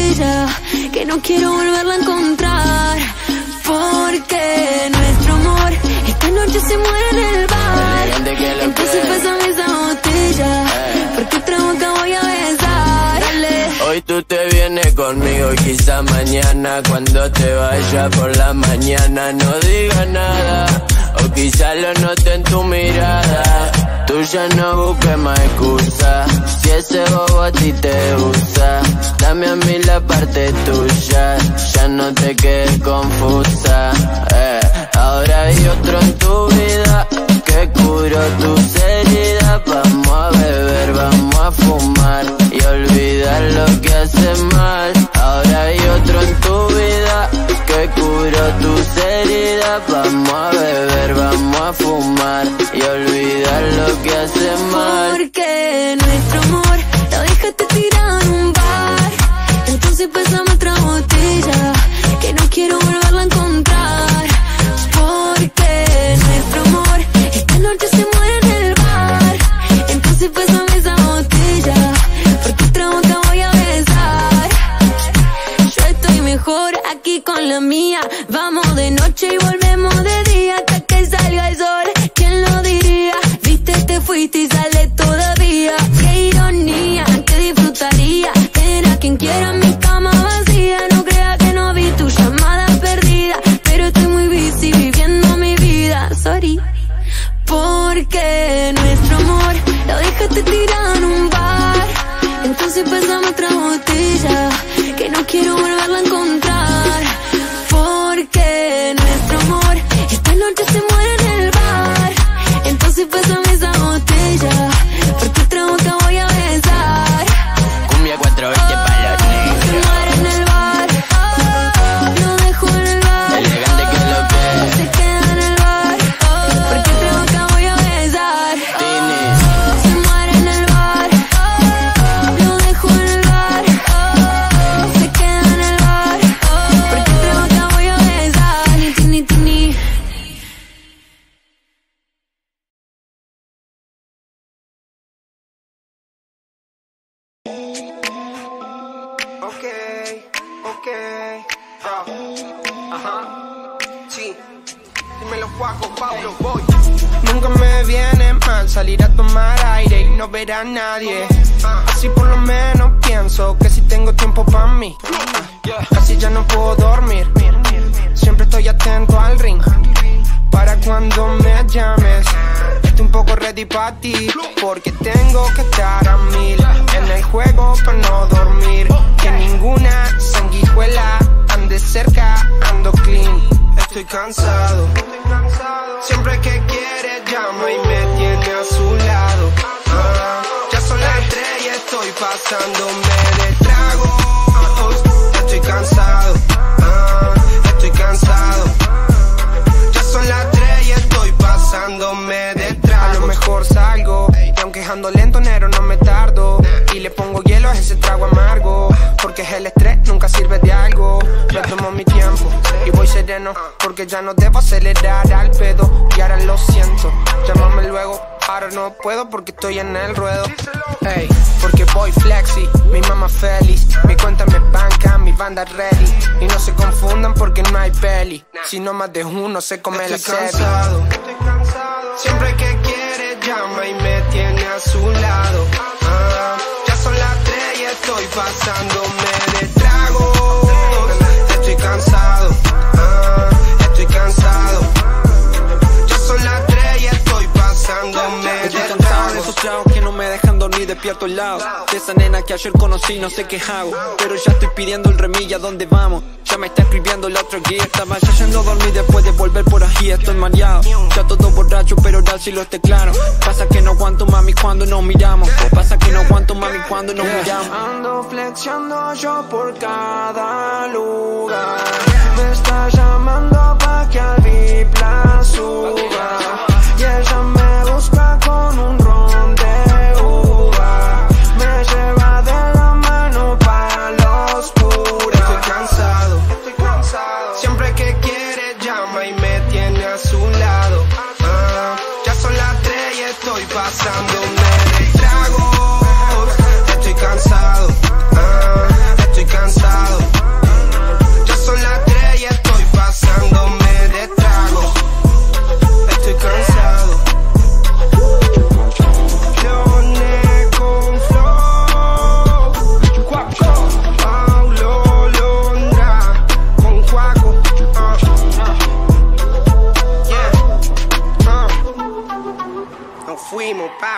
botella, que no quiero volverla a encontrar. Porque nuestro amor esta noche se muere en el bar. Entonces pésame esa botella, porque otra boca voy a besar. Dale. Hoy tú te vienes conmigo y quizá mañana cuando te vaya por la mañana no digas nada, o quizá lo note en tu mirada. Tú ya no busques más excusa, si ese bobo a ti te usa. Dame a mí la parte tuya, ya no te quedes confusa. Ahora hay otro en tu vida que curó tus heridas. Vamos a beber, vamos a fumar y olvidar lo que hace mal. Ahora hay otro en tu vida que curó tus heridas. Vamos a beber, vamos a fumar y olvidar lo que hace mal. Porque nuestro amor lo dejaste tirado en un bar. Entonces pésame otra botella, que no quiero volverla a encontrar. Porque nuestro amor esta noche se muere en el bar. Entonces pésame esa botella, porque otra boca voy a besar. Yo estoy mejor aquí con la mía. Vamos de noche y volvemos de día hasta que salga el sol. ¿Quién lo diría? Viste, te fuiste y sale todavía. Qué ironía, que disfrutaría tener a quien quiera mi cama vacía. No crea que no vi tu llamada perdida, pero estoy muy busy viviendo mi vida. Sorry. Porque nuestro amor lo dejaste tirado en un bar. Entonces pésame otra botella, que no quiero volverla a encontrar. Porque nuestro amor esta noche se muere en el bar. Entonces pésame esa botella, porque otra boca voy a besar. Cumbia 420 para los negros. Se muere en el bar, lo dejo en el bar. Elegante que lo que Se queda en el bar, porque otra boca voy a besar. Se muere en el bar, lo dejo en el bar. Se queda en el bar, porque otra boca voy a besar. Tini, tini. Sí, dímelo Juaco, Pablo, voy. Nunca me viene mal salir a tomar aire y no ver a nadie. Así por lo menos pienso que si tengo tiempo para mí. Casi ya no puedo dormir. Siempre estoy atento al ring para cuando me llames. Estoy un poco ready para ti, porque tengo que estar a 1000 en el juego para no dormir. Que ninguna sanguijuela ande cerca, ando clean. Estoy cansado, siempre que quiere llama y me tiene a su lado. Ya son las 3 y estoy pasándome de trago. Estoy cansado, estoy cansado. Ya son las 3 y estoy pasándome de trago. A lo mejor salgo, y aunque ando lento, negro, no me tardo. Y le pongo hielo a ese trago amargo, porque el estrés nunca sirve de algo. Me tomo mi tiempo y voy sereno, porque ya no debo acelerar al pedo. Y ahora lo siento, llámame luego. Ahora no puedo porque estoy en el ruedo. Ey, porque voy flexi, mi mamá feliz. Mi cuenta me banca, mi banda ready. Y no se confundan porque no hay peli, sino más de uno se come la serie. Estoy cansado, siempre que quiere llama y me tiene a su lado. Ya son las 3 y estoy pasándome de trago. Estoy cansado, estoy cansado. Ya son las 3 y estoy pasándome de Estoy cansado de esos tragos que no me dejan dormir despierto al lado de esa nena que ayer conocí, no sé qué hago, pero ya estoy pidiendo el remilla, ¿dónde vamos? Ya me está escribiendo la otra guía. Estaba ya yendo a dormir después de volver por aquí, estoy mareado. Ya todo borracho, pero ahora sí lo esté claro. Pasa que no aguanto, mami, cuando nos miramos. Pasa que no aguanto, mami, cuando nos miramos. Ando flexiando yo por cada lugar. Me está llamando pa' que al VIP la suba. Y ella me busca con un ron de uva. Me lleva de la mano para lo oscuro. Estoy cansado, siempre que quiere llama y me tiene a su lado. Ya son las 3 y estoy pasándome de trago. Estoy cansado, estoy cansado.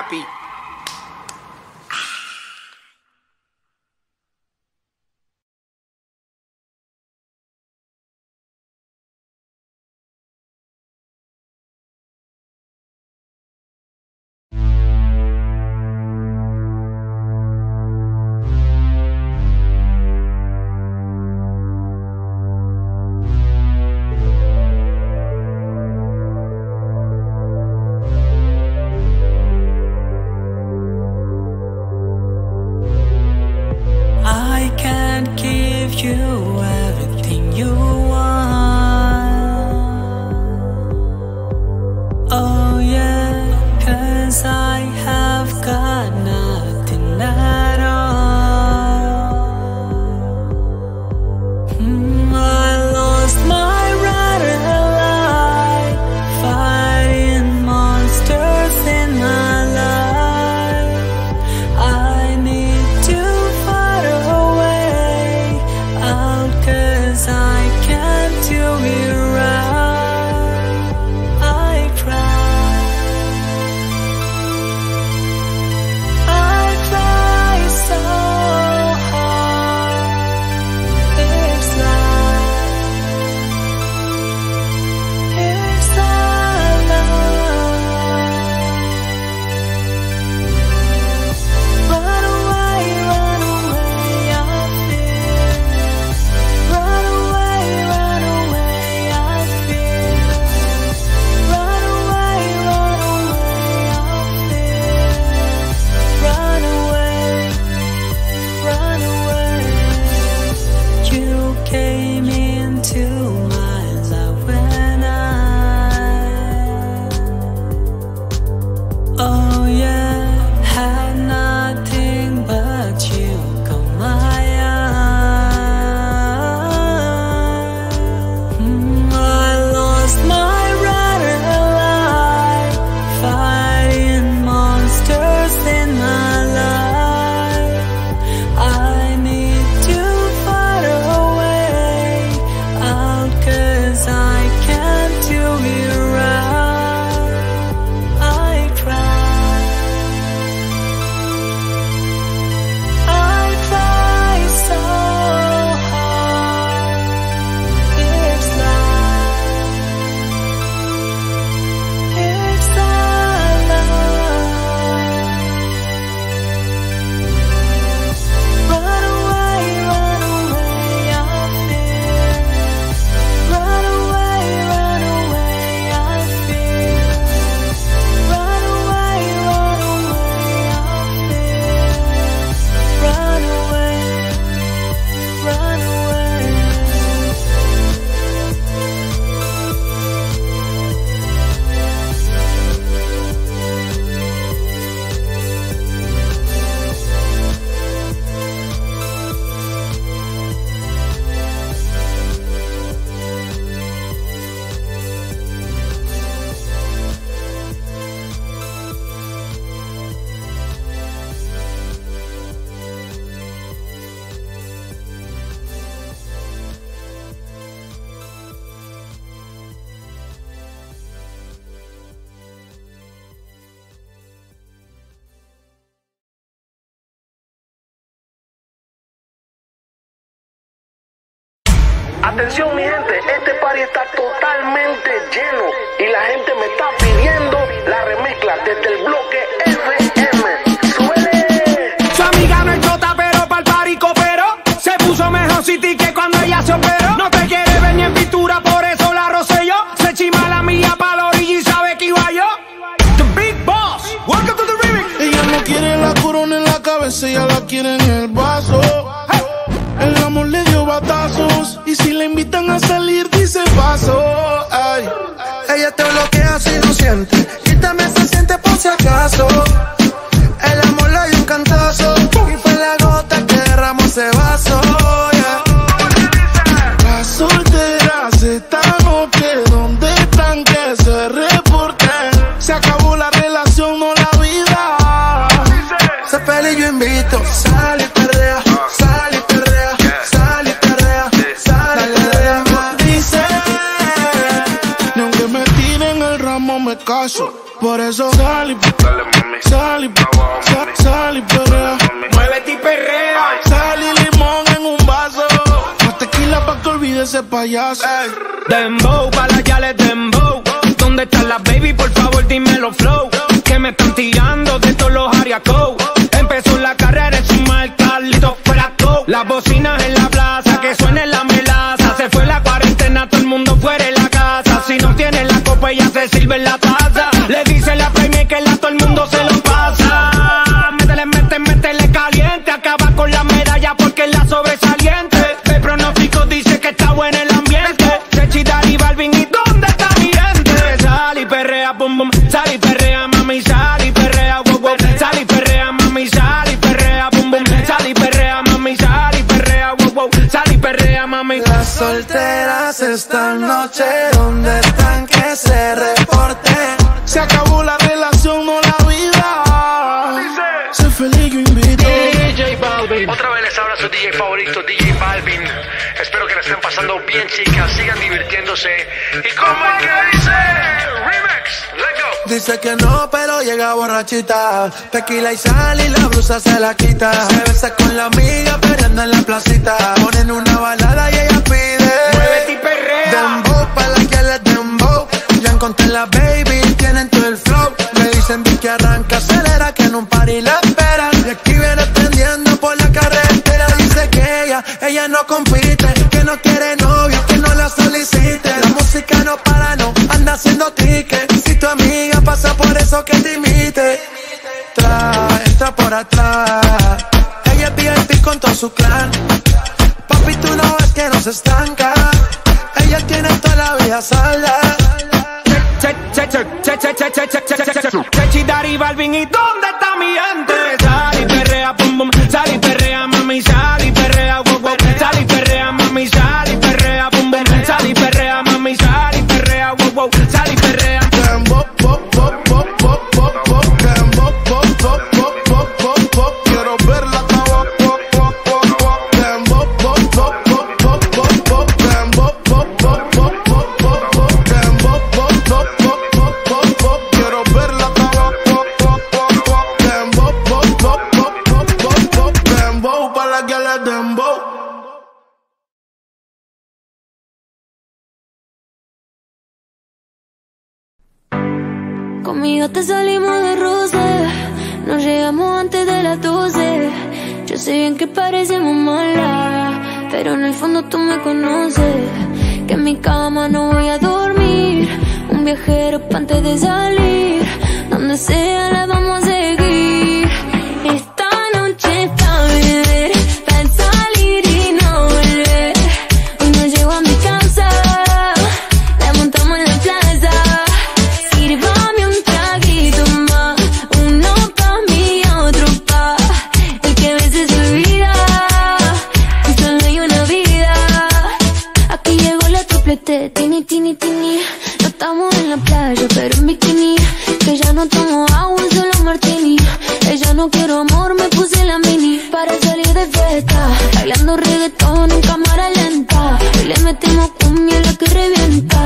happy. You everything you want. Oh yeah, 'cause I have got nothing at all. I lost my right life, fighting monsters in my life. I need to fight away out, 'cause I can't do it right. I try so hard. It's like it's all love. Run away, I feel. Run away, I feel. Run away, I feel. Run away. You came into my life when oh yeah, had nothing but you caught my eye. I lost my right life, fighting monsters in my life. I need to fight away out, 'cause I can't do it right. I try so hard. It's like it's all love. Run away, I feel. Run away, I feel. Run away, I feel. Run away. Atención mi gente, este party está totalmente lleno y la gente me está pidiendo la remezcla desde el bloque FM. ¡Suele! Su amiga no es chota, pero pa'l party cooperó. Se puso mejor City que cuando ella se operó. No te quiere ver ni en pintura, por eso la rocé yo. Se chima la mía pa' la orilla y sabe que iba yo. The Big Boss, welcome to the remix. Ella no quiere la corona en la cabeza, ella la quiere en el vaso. El amor le dio batazos y si le invitan a salir dice paso. Ay. Ella te bloquea si no siente, quítame se siente por si acaso. El amor le dio un cantazo y fue la gota que derramó ese vaso. Yeah. Las solteras están ok, ¿dónde están? Que se reporten. Se acabó la relación, no la vida. Se feliz yo invito, sal y perrea, sal y perrea, sal y perrea, sal y perrea. Dice, ni aunque me tiren el ramo me caso. Por eso sal y ese payaso. Dembow, pa' la yales dembow. ¿Dónde están las baby? Por favor, dímelo flow. Que me están tirando de todos los ariacos. Empezó la carrera en su mal Carlito fuera go. Las bocinas en la plaza, que suene la melaza. Se fue la cuarentena, todo el mundo fuera de la casa. Si no tiene la copa, ella se sirve en la taza. Le dice la premia que la todo el mundo se lo pasa. Métele caliente. Acaba con la medalla porque es la sobresaliente. El pronóstico dice que está bueno el ambiente. Chechi, Dari, Balvin, ¿y dónde está mi gente? Sal y perrea, bum bum. Sal y perrea, mami, sal y perrea, wow wow. Sal y perrea, mami, sal y perrea, bum bum. Sal y perrea, mami, sal y perrea, wow wow. Sal y perrea, mami. Las solteras esta noche, ¿dónde están? Que se reporten. Se acabó la relación, no la vida. Sé feliz, yo invito. DJ Balvin. Otra vez les habla su DJ favorito, DJ Balvin. Espero que la estén pasando bien, chicas. Sigan divirtiéndose. ¿Y cómo es que dice? Remix, let's go. Dice que no, pero llega borrachita. Tequila y sal y la blusa se la quita. Se besa con la amiga peleando en la placita. Ponen una balada y ella pide. Muévete y perrea. Dembow, pa' la que les dembow. Ya encontré la baby, tienen todo el flow. Me dicen que arranca, acelera, que en un party la esperan. Y aquí viene prendiendo por la carretera. Dice que ella no compite, que no quiere novio, que no la solicite. La música no para, no anda haciendo ticket. Si tu amiga pasa por eso que te imite, entra por atrás. Ella es VIP con todo su clan. Papi, tú no ves que no se estanca. Ella tiene toda la vida salda. Chechi, Dari, Balvin, ¿y dónde está mi gente? Sal y perrea, pum pum. Sal y perrea, mami, sal y perrea, wow wow. Sal y perrea, mami, sal y perrea, pum pum. Sal y perrea, mami, sal y perrea, wow wow. Sal y perrea. Dembow, pop, pop, pop, pop, pop, pop. Dembow, pop, pop, pop, pop, pop, pop. Quiero verla acabar, pop, pop, pop, pop. Dembow, pop, pop, pop, pop, pop, pop. Dembow, pop, pop, pop, pop, pop, pop. Dembow, pop, pop, pop, pop, pop, pop. Quiero verla acabar, pop, pop, pop, pop. Dembow, pop, pop, pop, pop, pop, pop. Dembow, pa' la que le dembow. Conmigo te salimos de roce, nos llegamos antes de las 12. Yo sé bien que parecemos malas, pero en el fondo tú me conoces. Que en mi cama no voy a dormir, un viajero pa' antes de salir. Donde sea la vamos a seguir. Esta noche es pa' beber, pa' salir y no volver. Hoy no llego a mi casa, la montamos en la plaza. Sírvame un traguito más, uno pa' mí y otro pa' el que a veces se olvida que solo hay una vida. Aquí llegó la triplete, tini, tini, tini. No estamos en la playa, pero en bikini. Que ya no tomo agua, solo martini. Ella no quiero amor, me puse la mini para salir de fiesta, bailando reggaetón en cámara lenta. Y le metemos cumbia la que revienta.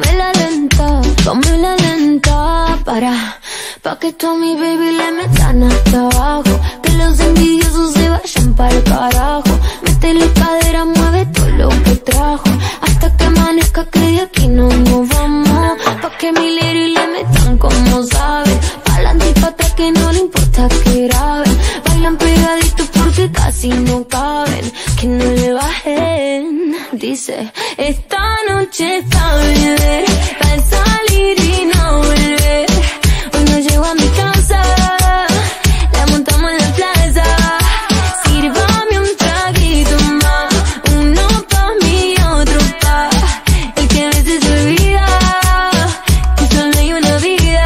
Ponme la lenta, pa' que tú a mi baby le metan hasta abajo. Que los envidiosos se vayan para el carajo. Métele cadera, mueve todo lo que trajo. Hasta que amanezca que de aquí no nos vamos. Pa' que mi lady le metan como saben. Pa'lante y pa' atrás que no le importa que graben. Bailan pegaditos porque casi no caben. Que no le bajen. Dice, esta noche es pa' beber, pa' salir y no volver. Hoy no llego a mi casa, la montamos en la plaza. Sírvame un traguito más, uno pa' mí y otro pa' el que a veces se olvida que solo hay una vida.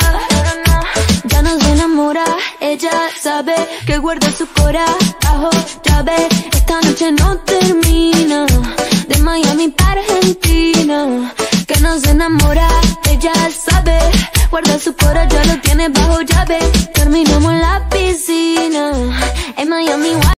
Ya no se enamora, ella sabe que guarda su corazón bajo llave. Esta noche no termina, de Miami para Argentina. Que no se enamora, ella sabe, guarda su corazón, ya lo tiene bajo llave. Terminamos en la piscina, en Miami.